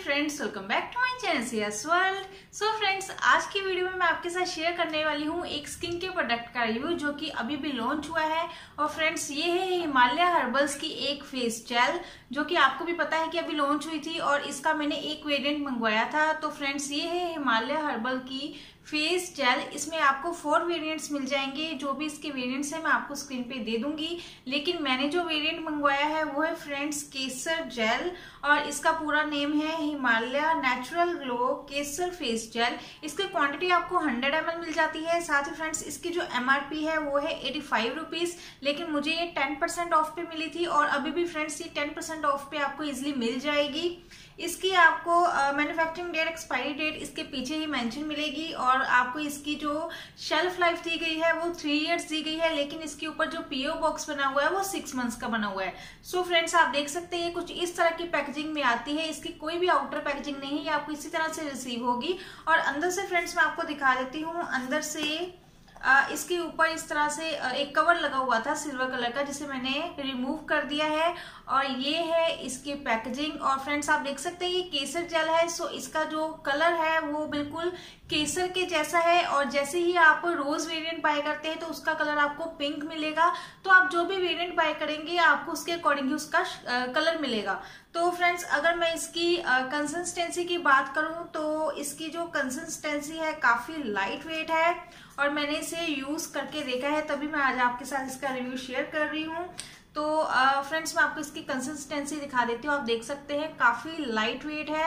Friends, welcome back to my channel Siya's world. So friends, आज की video में मैं आपके साथ शेयर करने वाली हूँ एक स्किन के प्रोडक्ट का रिव्यू जो कि अभी भी लॉन्च हुआ है। और फ्रेंड्स, ये है हिमालय हर्बल्स की एक फेस जेल जो कि आपको भी पता है कि अभी लॉन्च हुई थी और इसका मैंने एक वेरिएंट मंगवाया था। तो फ्रेंड्स, ये है हिमालय हर्बल की फेस जेल। इसमें आपको 4 वेरिएंट्स मिल जाएंगे। जो भी इसके वेरिएंट्स हैं मैं आपको स्क्रीन पे दे दूंगी, लेकिन मैंने जो वेरिएंट मंगवाया है वो है फ्रेंड्स केसर जेल और इसका पूरा नेम है Himalaya natural glow kesar face gel. इसकी क्वांटिटी आपको 100 ml मिल जाती है। साथ ही फ्रेंड्स, इसकी जो MRP है वो है 85 रुपीज, लेकिन मुझे ये 10% ऑफ पे मिली थी और अभी भी फ्रेंड्स ये 10% ऑफ पे आपको इजिली मिल जाएगी। इसकी आपको मैन्युफैक्चरिंग डेट, एक्सपायरी डेट इसके पीछे ही मेंशन मिलेगी और आपको इसकी जो शेल्फ लाइफ दी गई है वो 3 इयर्स दी गई है, लेकिन इसके ऊपर जो PO बॉक्स बना हुआ है वो 6 मंथ्स का बना हुआ है। सो फ्रेंड्स, आप देख सकते हैं कुछ इस तरह की पैकेजिंग में आती है। इसकी कोई भी आउटर पैकेजिंग नहीं है, ये आपको इसी तरह से रिसीव होगी। और अंदर से फ्रेंड्स मैं आपको दिखा देती हूँ। अंदर से इसके ऊपर इस तरह से एक कवर लगा हुआ था सिल्वर कलर का, जिसे मैंने रिमूव कर दिया है और ये है इसकी पैकेजिंग। और फ्रेंड्स, आप देख सकते हैं ये केसर जेल है। सो इसका जो कलर है वो बिल्कुल केसर के जैसा है और जैसे ही आप रोज वेरिएंट बाय करते हैं तो उसका कलर आपको पिंक मिलेगा। तो आप जो भी वेरिएंट बाय करेंगे आपको उसके अकॉर्डिंग ही उसका कलर मिलेगा। तो फ्रेंड्स, अगर मैं इसकी कंसिस्टेंसी की बात करूं तो इसकी जो कंसिस्टेंसी है काफी लाइट वेट है और मैंने इसे यूज करके देखा है, तभी मैं आज आपके साथ इसका रिव्यू शेयर कर रही हूँ। तो फ्रेंड्स, मैं आपको इसकी कंसिस्टेंसी दिखा देती हूँ। आप देख सकते हैं काफी लाइट वेट है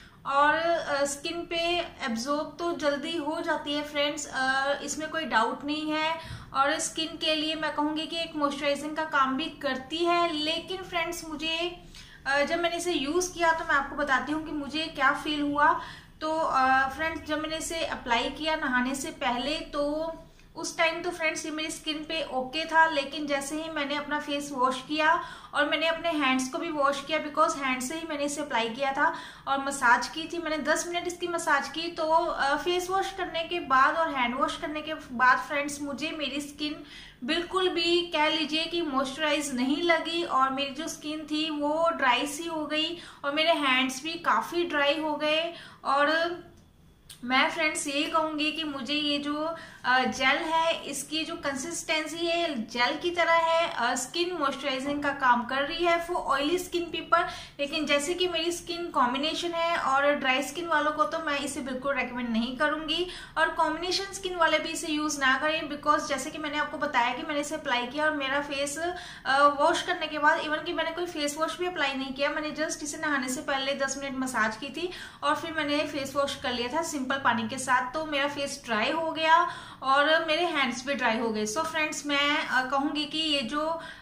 और स्किन पे एब्जॉर्ब तो जल्दी हो जाती है फ्रेंड्स, इसमें कोई डाउट नहीं है। और स्किन के लिए मैं कहूँगी कि एक मॉइस्चराइजिंग का काम भी करती है। लेकिन फ्रेंड्स, मुझे जब मैंने इसे यूज किया तो मैं आपको बताती हूँ कि मुझे क्या फील हुआ। तो फ्रेंड्स, जब मैंने इसे अप्लाई किया नहाने से पहले तो उस टाइम तो फ्रेंड्स ये मेरी स्किन पे ओके था, लेकिन जैसे ही मैंने अपना फेस वॉश किया और मैंने अपने हैंड्स को भी वॉश किया, बिकॉज हैंड से ही मैंने इसे अप्लाई किया था और मसाज की थी मैंने 10 मिनट इसकी मसाज की। तो फेस वॉश करने के बाद और हैंड वॉश करने के बाद फ्रेंड्स मुझे मेरी स्किन बिल्कुल भी कह लीजिए कि मॉइस्चराइज नहीं लगी और मेरी जो स्किन थी वो ड्राई सी हो गई और मेरे हैंड्स भी काफी ड्राई हो गए। और मैं फ्रेंड्स यही कहूंगी कि मुझे ये जो जेल है इसकी जो कंसिस्टेंसी है जेल की तरह है, स्किन मॉइस्चराइजिंग का काम कर रही है फॉर ऑयली स्किन पीपल। लेकिन जैसे कि मेरी स्किन कॉम्बिनेशन है और ड्राई स्किन वालों को तो मैं इसे बिल्कुल रेकमेंड नहीं करूंगी और कॉम्बिनेशन स्किन वाले भी इसे यूज ना करें, बिकॉज जैसे कि मैंने आपको बताया कि मैंने इसे अप्लाई किया और मेरा फेस वॉश करने के बाद, इवन कि मैंने कोई फेस वॉश भी अप्लाई नहीं किया, मैंने जस्ट इसे नहाने से पहले 10 मिनट मसाज की थी और फिर मैंने फेस वॉश कर लिया था सिंपल पानी के साथ। तो मेरा फेस ड्राई हो गया और मेरे हैंड्स भी ड्राई हो गए। सो फ्रेंड्स, मैं कहूंगी कि ये जो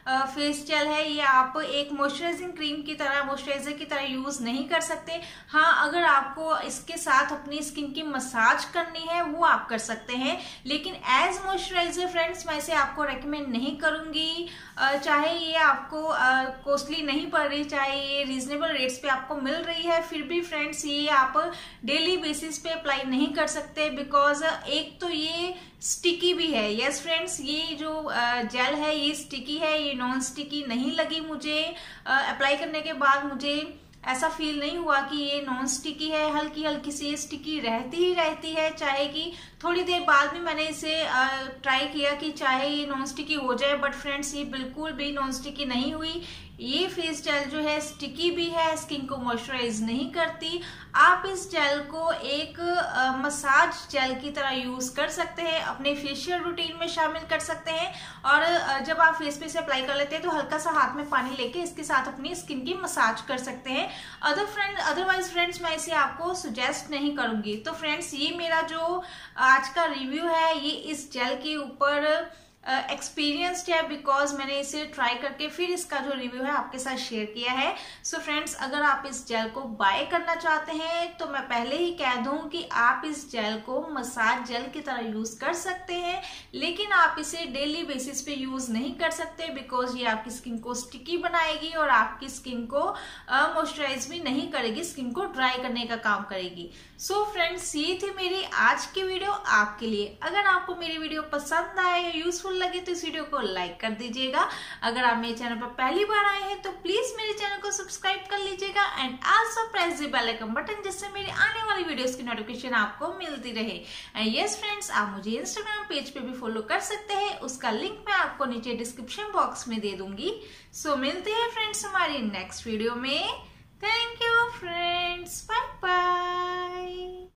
फेस जेल है ये आप एक मॉइस्चराइजिंग क्रीम की तरह, मॉइस्चराइजर की तरह यूज नहीं कर सकते। हाँ, अगर आपको इसके साथ अपनी स्किन की मसाज करनी है वो आप कर सकते हैं, लेकिन एज मॉइस्चराइजर फ्रेंड्स मैं इसे आपको रेकमेंड नहीं करूंगी। चाहे ये आपको कॉस्टली नहीं पड़ रही, चाहे ये रीजनेबल रेट्स पे आपको मिल रही है, फिर भी फ्रेंड्स ये आप डेली बेसिस पे अप्लाई नहीं कर सकते, बिकॉज एक तो ये स्टिकी भी है। यस फ्रेंड्स, ये जो जेल है ये स्टिकी है, ये नॉन स्टिकी नहीं लगी मुझे। अप्लाई करने के बाद मुझे ऐसा फील नहीं हुआ कि ये नॉन स्टिकी है, हल्की हल्की सी ये स्टिकी रहती ही रहती है। चाहे कि थोड़ी देर बाद भी मैंने इसे ट्राई किया कि चाहे ये नॉन स्टिकी हो जाए, बट फ्रेंड्स ये बिल्कुल भी नॉन स्टिकी नहीं हुई। ये फेस जेल जो है स्टिकी भी है, स्किन को मॉइस्चराइज नहीं करती। आप इस जेल को एक मसाज जेल की तरह यूज कर सकते हैं, अपने फेशियल रूटीन में शामिल कर सकते हैं और जब आप फेस पे से अप्लाई कर लेते हैं तो हल्का सा हाथ में पानी लेके इसके साथ अपनी स्किन की मसाज कर सकते हैं। अदरवाइज फ्रेंड्स मैं इसे आपको सुजेस्ट नहीं करूंगी। तो फ्रेंड्स, ये मेरा जो आज का रिव्यू है ये इस जेल के ऊपर एक्सपीरियंस्ड है, बिकॉज मैंने इसे ट्राई करके फिर इसका जो रिव्यू है आपके साथ शेयर किया है। सो फ्रेंड्स, अगर आप इस जेल को बाय करना चाहते हैं तो मैं पहले ही कह दूं कि आप इस जेल को मसाज जेल की तरह यूज कर सकते हैं, लेकिन आप इसे डेली बेसिस पे यूज नहीं कर सकते, बिकॉज ये आपकी स्किन को स्टिकी बनाएगी और आपकी स्किन को मॉइस्चराइज भी नहीं करेगी, स्किन को ड्राई करने का काम करेगी। सो फ्रेंड्स, ये थी मेरी आज की वीडियो आपके लिए। अगर आपको मेरी वीडियो पसंद आए या यूजफुल लगे तो इस वीडियो को लाइक कर दीजिएगा। अगर आप मेरे चैनल पर पहली बार आए हैं तो प्लीज मेरे चैनल को सब्सक्राइब कर लीजिएगा and also press the bell icon button, जिससे मेरे आने वाली वीडियोस की नोटिफिकेशन आपको मिलती रहे। एंड यस फ्रेंड्स, आप मुझे इंस्टाग्राम पेज पे भी फॉलो कर सकते हैं, उसका लिंक मैं आपको नीचे डिस्क्रिप्शन बॉक्स में दे दूंगी। सो मिलते हैं फ्रेंड्स हमारी नेक्स्ट वीडियो में। Thank you friends, bye bye.